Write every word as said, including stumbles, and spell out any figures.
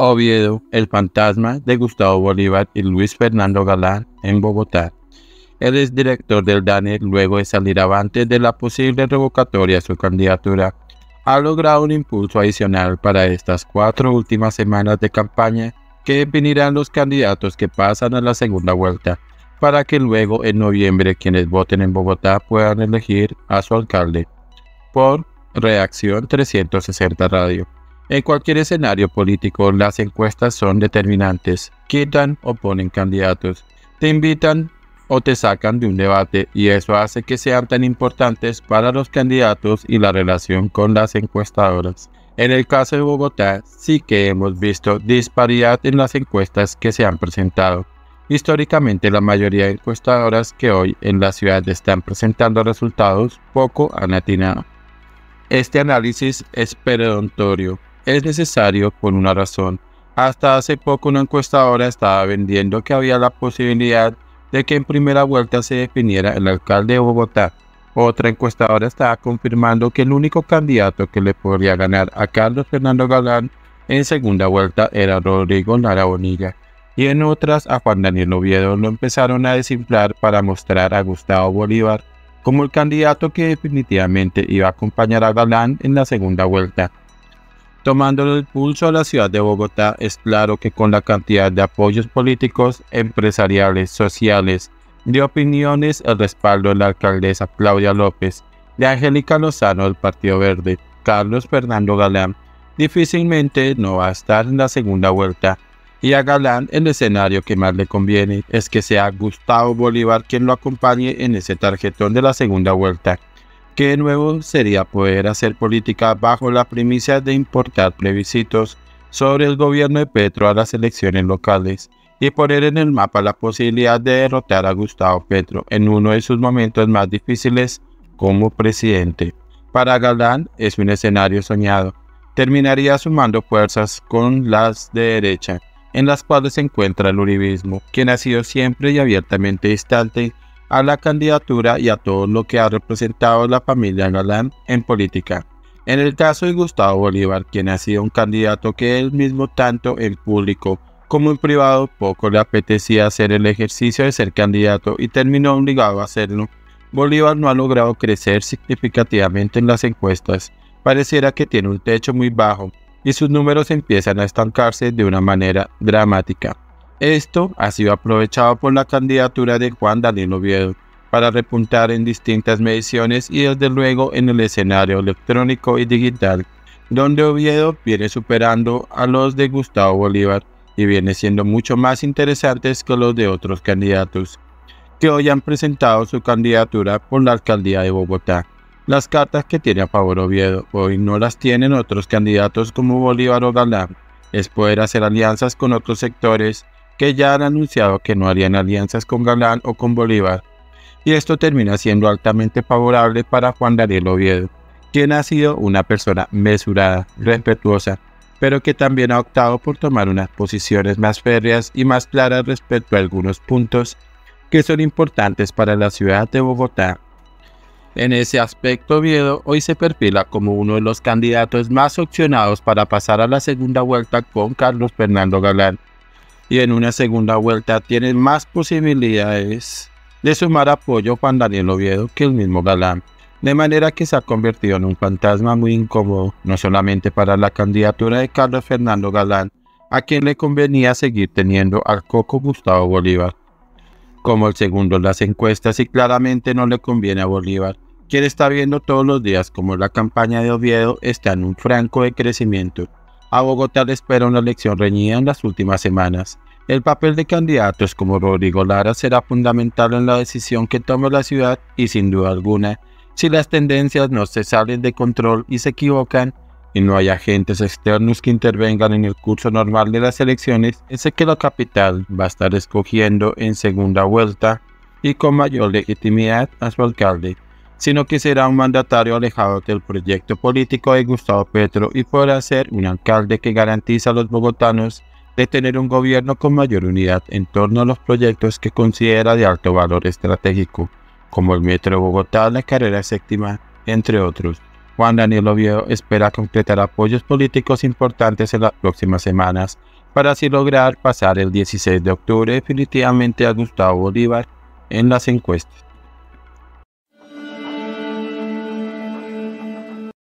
Oviedo, el fantasma de Gustavo Bolívar y Luis Fernando Galán en Bogotá. Él es director del D A N E luego de salir avante de la posible revocatoria a su candidatura. Ha logrado un impulso adicional para estas cuatro últimas semanas de campaña que definirán los candidatos que pasan a la segunda vuelta, para que luego en noviembre quienes voten en Bogotá puedan elegir a su alcalde. Por Reacción trescientos sesenta Radio. En cualquier escenario político, las encuestas son determinantes. Quitan o ponen candidatos, te invitan o te sacan de un debate, y eso hace que sean tan importantes para los candidatos y la relación con las encuestadoras. En el caso de Bogotá, sí que hemos visto disparidad en las encuestas que se han presentado. Históricamente, la mayoría de encuestadoras que hoy en la ciudad están presentando resultados poco han atinado. Este análisis es perentorio. Es necesario por una razón. Hasta hace poco una encuestadora estaba vendiendo que había la posibilidad de que en primera vuelta se definiera el alcalde de Bogotá. Otra encuestadora estaba confirmando que el único candidato que le podría ganar a Carlos Fernando Galán en segunda vuelta era Rodrigo Lara Bonilla. Y en otras a Juan Daniel Oviedo lo empezaron a desinflar para mostrar a Gustavo Bolívar como el candidato que definitivamente iba a acompañar a Galán en la segunda vuelta. Tomándole el pulso a la ciudad de Bogotá, es claro que con la cantidad de apoyos políticos, empresariales, sociales, de opiniones, el respaldo de la alcaldesa Claudia López, de Angélica Lozano del Partido Verde, Carlos Fernando Galán, difícilmente no va a estar en la segunda vuelta. Y a Galán el escenario que más le conviene es que sea Gustavo Bolívar quien lo acompañe en ese tarjetón de la segunda vuelta, que de nuevo sería poder hacer política bajo la primicia de importar plebiscitos sobre el gobierno de Petro a las elecciones locales y poner en el mapa la posibilidad de derrotar a Gustavo Petro en uno de sus momentos más difíciles como presidente. Para Galán es un escenario soñado. Terminaría sumando fuerzas con las de derecha, en las cuales se encuentra el uribismo, quien ha sido siempre y abiertamente distante a la candidatura y a todo lo que ha representado la familia Galán en política. En el caso de Gustavo Bolívar, quien ha sido un candidato que él mismo tanto en público como en privado poco le apetecía hacer el ejercicio de ser candidato y terminó obligado a hacerlo, Bolívar no ha logrado crecer significativamente en las encuestas. Pareciera que tiene un techo muy bajo y sus números empiezan a estancarse de una manera dramática. Esto ha sido aprovechado por la candidatura de Juan Daniel Oviedo para repuntar en distintas mediciones y desde luego en el escenario electrónico y digital, donde Oviedo viene superando a los de Gustavo Bolívar y viene siendo mucho más interesantes que los de otros candidatos que hoy han presentado su candidatura por la alcaldía de Bogotá. Las cartas que tiene a favor Oviedo hoy no las tienen otros candidatos como Bolívar o Galán. Es poder hacer alianzas con otros sectores que ya han anunciado que no harían alianzas con Galán o con Bolívar. Y esto termina siendo altamente favorable para Juan Daniel Oviedo, quien ha sido una persona mesurada, respetuosa, pero que también ha optado por tomar unas posiciones más férreas y más claras respecto a algunos puntos que son importantes para la ciudad de Bogotá. En ese aspecto, Oviedo hoy se perfila como uno de los candidatos más opcionados para pasar a la segunda vuelta con Carlos Fernando Galán, y en una segunda vuelta tiene más posibilidades de sumar apoyo a Juan Daniel Oviedo que el mismo Galán, de manera que se ha convertido en un fantasma muy incómodo, no solamente para la candidatura de Carlos Fernando Galán, a quien le convenía seguir teniendo al coco Gustavo Bolívar como el segundo en las encuestas, y claramente no le conviene a Bolívar, quien está viendo todos los días como la campaña de Oviedo está en un franco de crecimiento. A Bogotá le espera una elección reñida en las últimas semanas. El papel de candidatos como Rodrigo Lara será fundamental en la decisión que tome la ciudad y sin duda alguna, si las tendencias no se salen de control y se equivocan y no hay agentes externos que intervengan en el curso normal de las elecciones, es que la capital va a estar escogiendo en segunda vuelta y con mayor legitimidad a su alcalde, sino que será un mandatario alejado del proyecto político de Gustavo Petro y podrá ser un alcalde que garantiza a los bogotanos de tener un gobierno con mayor unidad en torno a los proyectos que considera de alto valor estratégico, como el Metro de Bogotá, la Carrera Séptima, entre otros. Juan Daniel Oviedo espera concretar apoyos políticos importantes en las próximas semanas para así lograr pasar el dieciséis de octubre definitivamente a Gustavo Bolívar en las encuestas.